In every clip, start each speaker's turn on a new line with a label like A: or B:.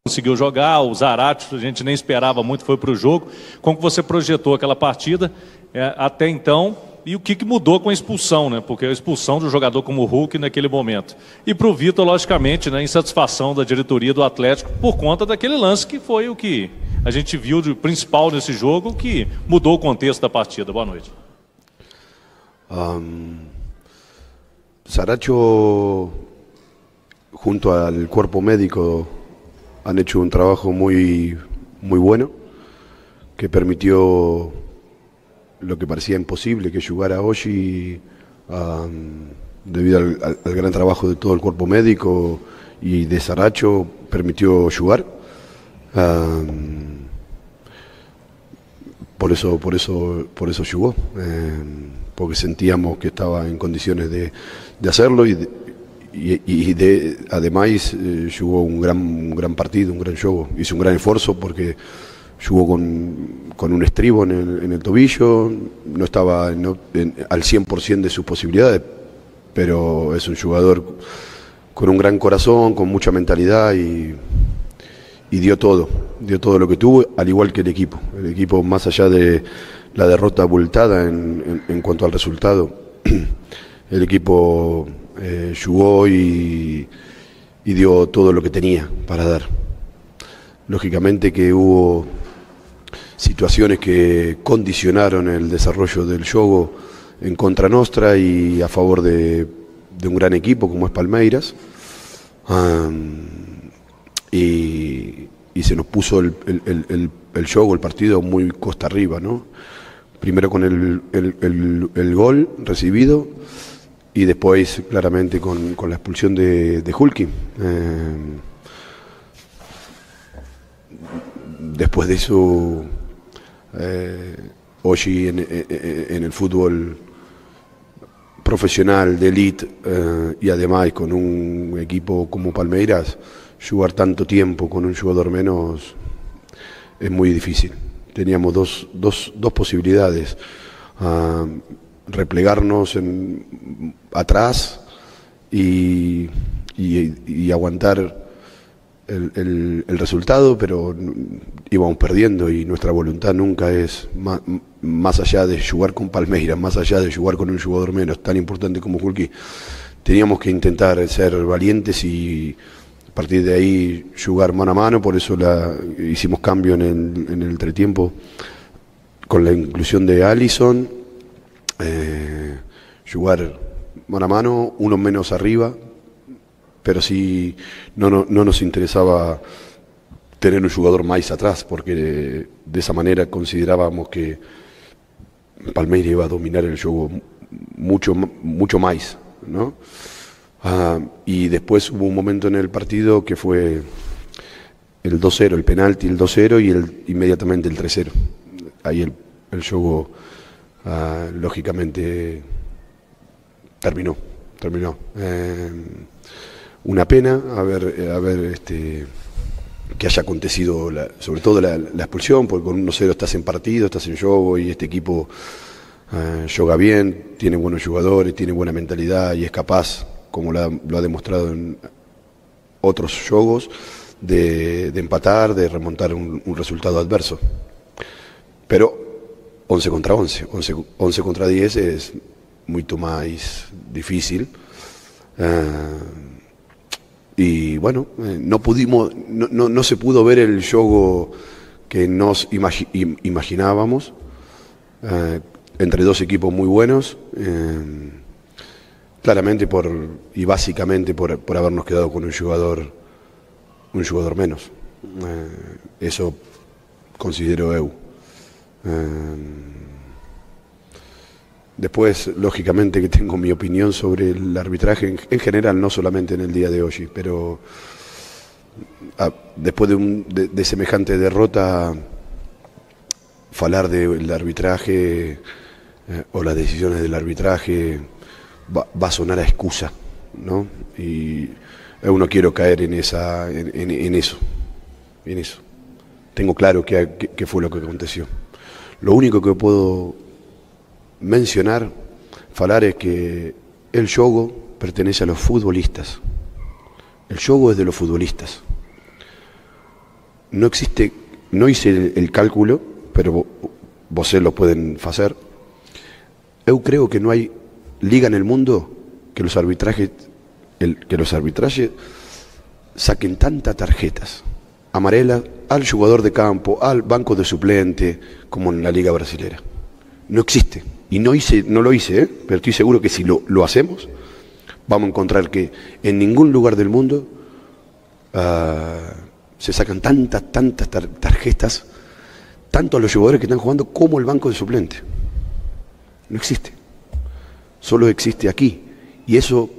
A: conseguiu jogar, o Zarate a gente nem esperava muito, foi para o jogo. Como que você projetou aquela partida até então? E o que mudou com a expulsão, né? Porque a expulsão de um jogador como o Hulk naquele momento. E para o Vitor, logicamente, né, insatisfação da diretoria do Atlético por conta daquele lance que foi o que a gente viu de principal nesse jogo, que mudou o contexto da partida. Boa noite.
B: Saracho, junto al cuerpo médico, han hecho un trabajo muy bueno, que permitió lo que parecía imposible, que jugara Oji, debido al gran trabajo de todo el cuerpo médico y de Saracho, permitió jugar. Por eso jugó, porque sentíamos que estaba en condiciones de hacerlo además jugó un gran partido, un gran juego. Hizo un gran esfuerzo porque jugó con un estribo en el tobillo, no estaba al 100% de sus posibilidades, pero es un jugador con un gran corazón, con mucha mentalidad y dio todo lo que tuvo, al igual que el equipo. El equipo, más allá de la derrota abultada en cuanto al resultado, el equipo jugó y dio todo lo que tenía para dar. Lógicamente que hubo situaciones que condicionaron el desarrollo del juego en contra nuestra y a favor de un gran equipo como es Palmeiras. Y se nos puso el juego, el partido muy costa arriba, ¿no? Primero con el gol recibido y después claramente con la expulsión de Hulki. Después de eso, hoy en el fútbol profesional de elite y además con un equipo como Palmeiras, jugar tanto tiempo con un jugador menos es muy difícil. Teníamos dos posibilidades: replegarnos atrás y aguantar el resultado, pero íbamos perdiendo y nuestra voluntad nunca es más allá de jugar con Palmeiras, más allá de jugar con un jugador menos tan importante como Hulki. Teníamos que intentar ser valientes y a partir de ahí jugar mano a mano. Por eso hicimos cambio en el entretiempo con la inclusión de Alisson, jugar mano a mano, uno menos arriba, pero sí no nos interesaba tener un jugador más atrás, porque de esa manera considerábamos que Palmeiras iba a dominar el juego mucho más, ¿no? Y después hubo un momento en el partido que fue el 2-0, el penalti, el 2-0 y inmediatamente el 3-0. Ahí el juego lógicamente terminó. Una pena haber que haya acontecido sobre todo la expulsión, porque con 1-0 estás en partido, estás en juego y este equipo juega bien, tiene buenos jugadores, tiene buena mentalidad y es capaz, como lo ha demostrado en otros juegos, de empatar, de remontar un resultado adverso. Pero 11 contra 11, 11 contra 10 es mucho más difícil. Y bueno, no se pudo ver el juego que nos imaginábamos, entre dos equipos muy buenos, claramente y básicamente por habernos quedado con un jugador menos. Eso considero eu. Después, lógicamente, que tengo mi opinión sobre el arbitraje en general, no solamente en el día de hoy, pero después de semejante derrota, hablar del arbitraje o las decisiones del arbitraje va a sonar a excusa, ¿no? Y yo no quiero caer en eso. Tengo claro qué fue lo que aconteció. Lo único que puedo mencionar, falar, es que el juego pertenece a los futbolistas. El juego es de los futbolistas. no existe, no hice el cálculo, pero vos lo pueden hacer. Eu creo que no hay liga en el mundo que los arbitrajes saquen tantas tarjetas amarelas al jugador de campo, al banco de suplente, como en la liga brasilera. No existe. Y no lo hice, pero estoy seguro que si lo hacemos, vamos a encontrar que en ningún lugar del mundo se sacan tantas tarjetas, tanto a los jugadores que están jugando como el banco de suplente. No existe. Solo existe aquí. Y eso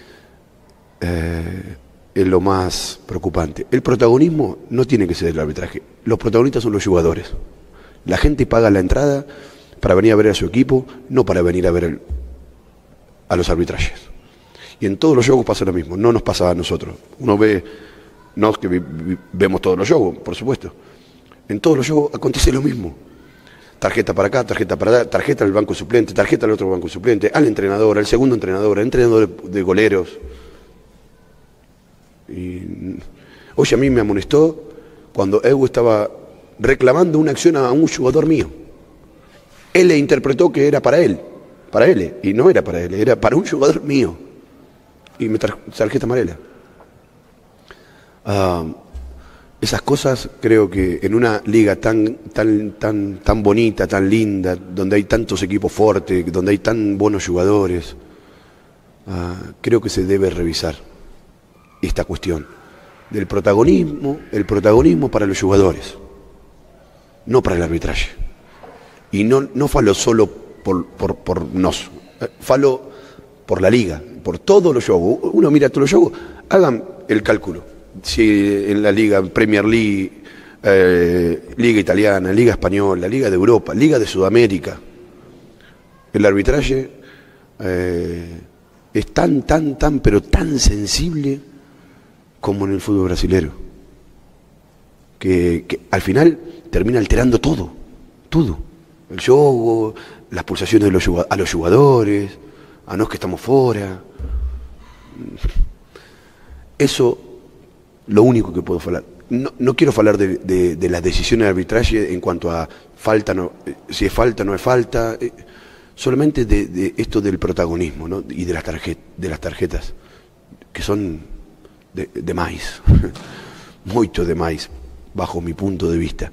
B: es lo más preocupante. El protagonismo no tiene que ser el arbitraje. Los protagonistas son los jugadores. La gente paga la entrada para venir a ver a su equipo, no para venir a ver a los arbitrajes. Y en todos los juegos pasa lo mismo, no nos pasa a nosotros. Uno ve, no es que vemos todos los juegos, por supuesto. En todos los juegos acontece lo mismo. Tarjeta para acá, tarjeta para allá, tarjeta al banco suplente, tarjeta al otro banco suplente, al entrenador, al segundo entrenador, al entrenador de goleros. Y hoy a mí me amonestó cuando Evo estaba reclamando una acción a un jugador mío. Él le interpretó que era para él, y no era para él, era para un jugador mío. Y me tarjeta amarela. Esas cosas creo que en una liga tan bonita, tan linda, donde hay tantos equipos fuertes, donde hay tan buenos jugadores, creo que se debe revisar esta cuestión del protagonismo, el protagonismo para los jugadores, no para el arbitraje. Y no falo solo por nos, falo por la liga, por todos los juegos. Uno mira todos los juegos, hagan el cálculo. Si en la liga Premier League, Liga Italiana, Liga Española, Liga de Europa, Liga de Sudamérica, el arbitraje es pero tan sensible como en el fútbol brasilero, que al final termina alterando todo. El juego, las pulsaciones a los jugadores, a nos que estamos fuera. Eso, lo único que puedo hablar. No quiero hablar de las decisiones de arbitraje en cuanto a falta, si es falta o no es falta, solamente de esto del protagonismo, ¿no? Y de las tarjetas, que son de más, mucho de más, bajo mi punto de vista.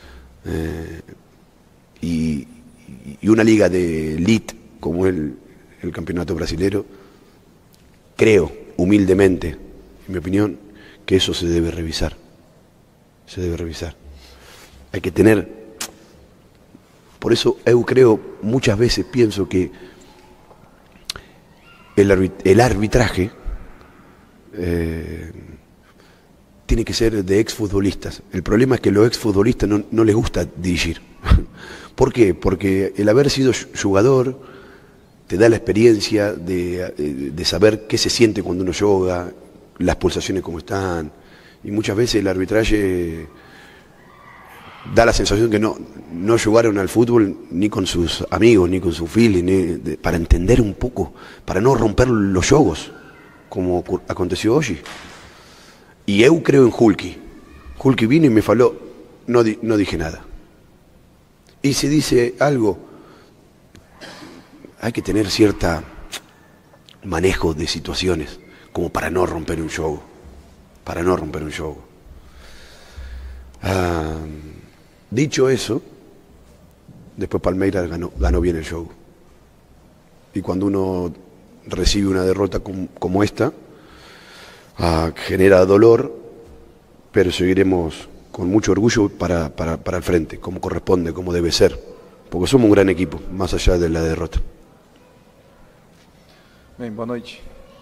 B: Y una liga de elite como el campeonato brasilero, creo, humildemente, en mi opinión, que eso se debe revisar. Se debe revisar. Hay que tener... Por eso yo creo, muchas veces pienso que el arbitraje tiene que ser de exfutbolistas. El problema es que a los exfutbolistas no les gusta dirigir. ¿Por qué? Porque el haber sido jugador te da la experiencia de saber qué se siente cuando uno juega, las pulsaciones cómo están, y muchas veces el arbitraje da la sensación que no jugaron al fútbol ni con sus amigos, ni con su feeling, para entender un poco, para no romper los juegos, como aconteció hoy. Y yo creo en Hulky. Hulky vino y me faló, no dije nada. Y si dice algo, hay que tener cierta manejo de situaciones, como para no romper un juego. Dicho eso, después Palmeiras ganó bien el juego. Y cuando uno recibe una derrota como esta, genera dolor, pero seguiremos con mucho orgullo para el frente, como corresponde, como debe ser, porque somos un gran equipo, más allá de la derrota.
C: Bem, boa noite.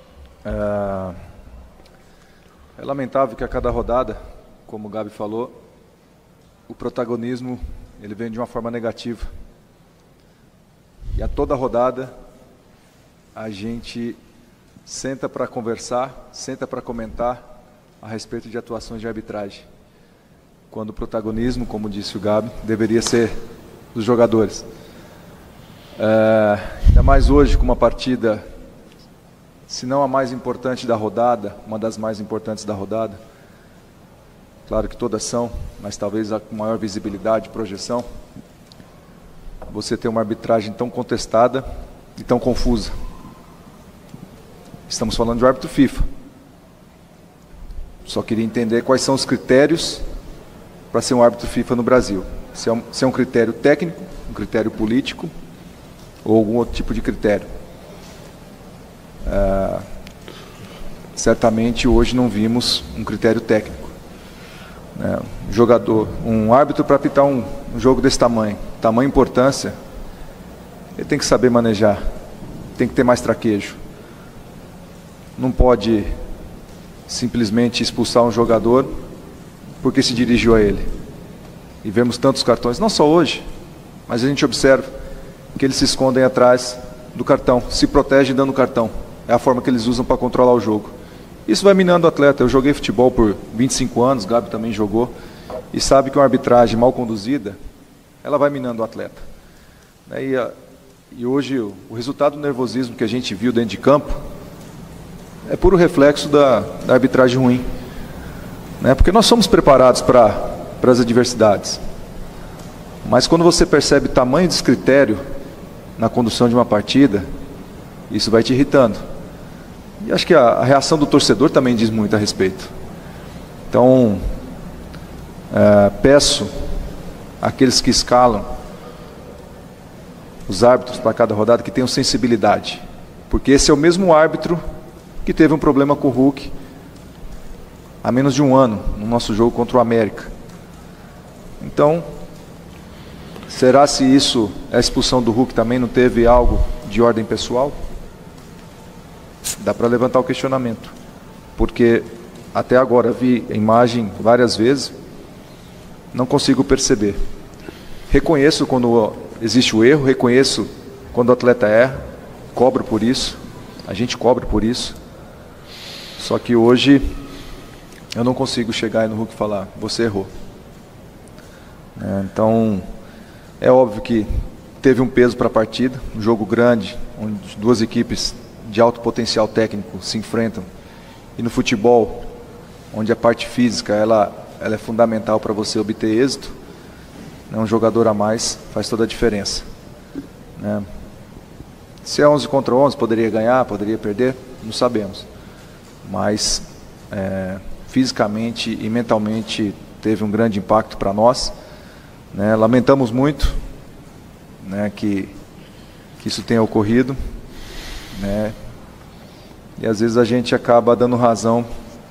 C: É lamentável que a cada rodada, como o Gabi falou, o protagonismo ele vem de uma forma negativa. E a toda rodada a gente senta para conversar, senta para comentar a respeito de atuações de arbitragem. Quando o protagonismo, como disse o Gabi, deveria ser dos jogadores. Ainda mais hoje, com uma partida, se não a mais importante da rodada, uma das mais importantes da rodada, claro que todas são, mas talvez a com maior visibilidade, projeção, você ter uma arbitragem tão contestada e tão confusa. Estamos falando de um árbitro FIFA. Só queria entender quais são os critérios para ser um árbitro FIFA no Brasil. Se é um critério técnico, um critério político ou algum outro tipo de critério. Certamente hoje não vimos um critério técnico. Um árbitro para apitar um jogo desse tamanho, tamanha importância, ele tem que saber manejar, tem que ter mais traquejo. Não pode simplesmente expulsar um jogador porque se dirigiu a ele. E vemos tantos cartões, não só hoje, mas a gente observa que eles se escondem atrás do cartão, se protegem dando cartão. É a forma que eles usam para controlar o jogo. Isso vai minando o atleta. Eu joguei futebol por 25 anos, Gabi também jogou, e sabe que uma arbitragem mal conduzida, ela vai minando o atleta. E hoje o resultado do nervosismo que a gente viu dentro de campo é puro reflexo da arbitragem ruim. Porque nós somos preparados para as adversidades. Mas quando você percebe tamanho descritério na condução de uma partida, isso vai te irritando. E acho que a reação do torcedor também diz muito a respeito. Então, peço àqueles que escalam os árbitros para cada rodada que tenham sensibilidade. Porque esse é o mesmo árbitro que teve um problema com o Hulk há menos de um ano, no nosso jogo contra o América. Então, será se isso, a expulsão do Hulk também não teve algo de ordem pessoal? Dá para levantar o questionamento. Porque até agora vi a imagem várias vezes, não consigo perceber. Reconheço quando existe o erro, reconheço quando o atleta erra, cobro por isso, a gente cobra por isso. Só que hoje eu não consigo chegar no Hulk e falar, você errou. Então, é óbvio que teve um peso para a partida, um jogo grande, onde duas equipes de alto potencial técnico se enfrentam. E no futebol, onde a parte física ela é fundamental para você obter êxito, um jogador a mais faz toda a diferença. Se é 11 contra 11, poderia ganhar, poderia perder, não sabemos. Mas fisicamente e mentalmente teve um grande impacto para nós. Lamentamos muito que isso tenha ocorrido. E às vezes a gente acaba dando razão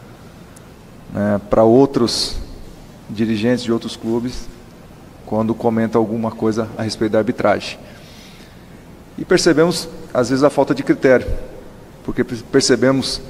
C: para outros dirigentes de outros clubes quando comenta alguma coisa a respeito da arbitragem. E percebemos às vezes a falta de critério, porque percebemos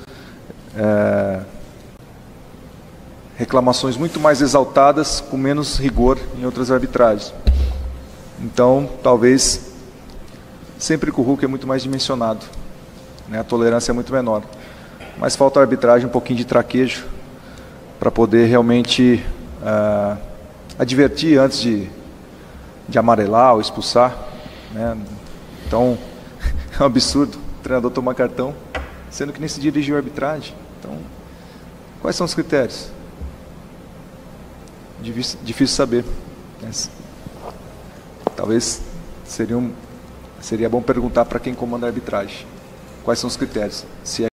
C: reclamações muito mais exaltadas com menos rigor em outras arbitragens. Então, talvez sempre com o Hulk é muito mais dimensionado, a tolerância é muito menor, mas falta a arbitragem um pouquinho de traquejo para poder realmente advertir antes de amarelar ou expulsar. Então é um absurdo o treinador tomar cartão sendo que nem se dirigiu a arbitragem. Então, quais são os critérios? Difícil saber. Talvez seria bom perguntar para quem comanda a arbitragem quais são os critérios, se é